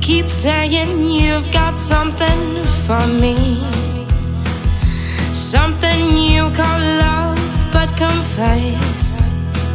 keep saying you've got something for me, something you call love, but confess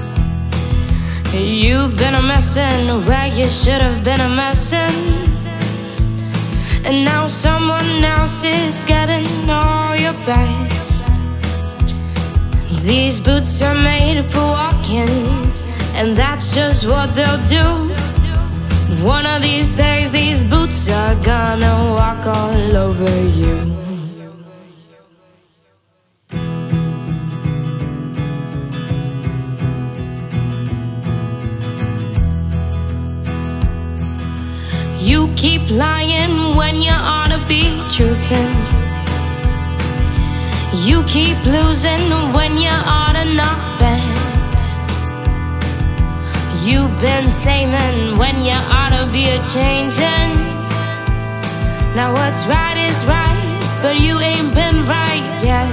you've been a messin' where you should have been a messin', and now someone else is getting all your best. These boots are made for walking, and that's just what they'll do. One of these days these boots are gonna walk all over you. You keep lying when you ought to be truthin'. You keep losing when you ought to not bet. You've been samin' when you ought to be a-changin'. Now what's right is right, but you ain't been right yet.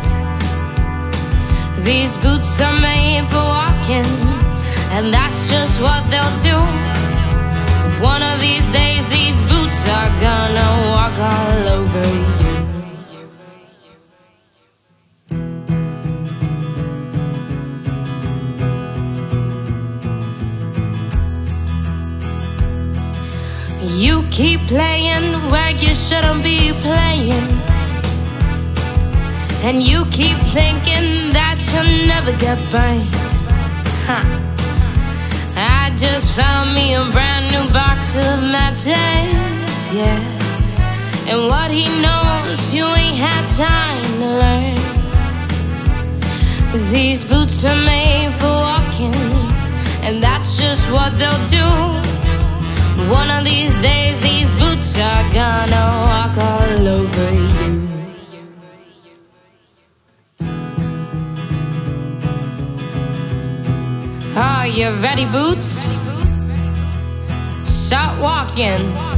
These boots are made for walking, and that's just what they'll do. One of these days these boots are gonna walk all over you. You keep playing where you shouldn't be playing, and you keep thinking that you'll never get burned. I just found me a brand new box of matches, yeah. And what he knows you ain't had time to learn. These boots are made for walking, and that's just what they'll do. One of these days these boots are gonna walk all over you. Are you ready, boots? Start walking.